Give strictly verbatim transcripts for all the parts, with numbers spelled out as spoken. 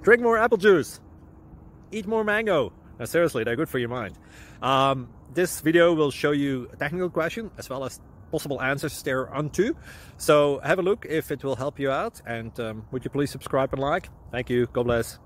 Drink more apple juice. Eat more mango. Now, seriously, they're good for your mind. Um, this video will show you a technical question as well as possible answers thereunto. So have a look if it will help you out. And um, would you please subscribe and like? Thank you. God bless.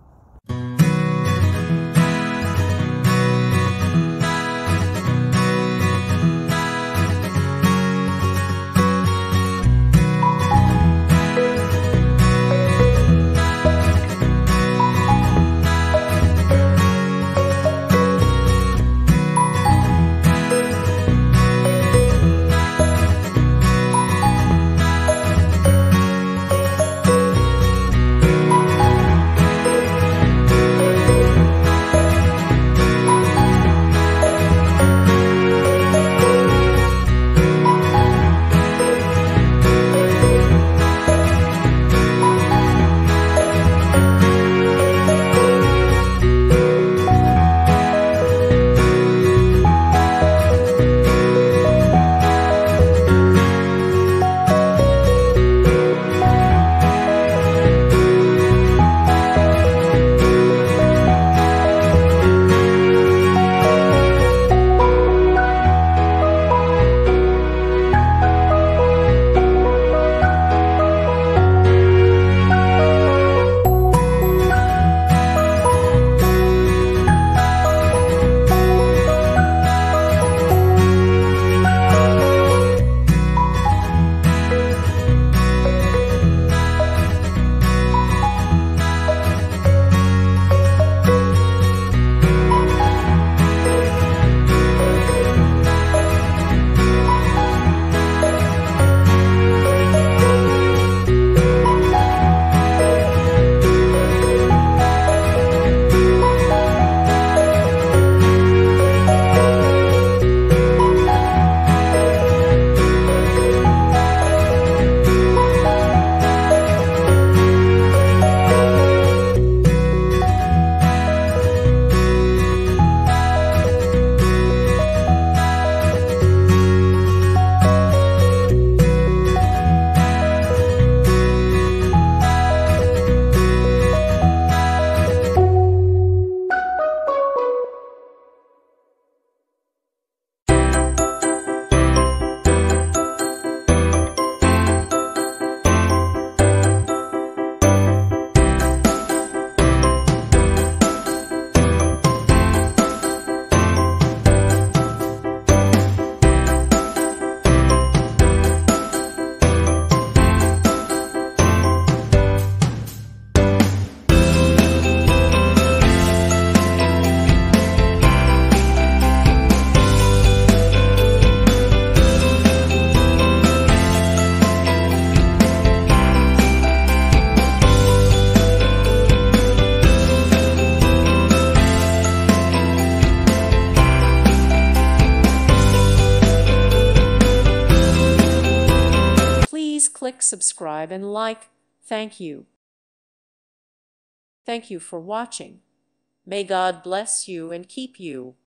Click subscribe and like. Thank you. Thank you for watching. May God bless you and keep you.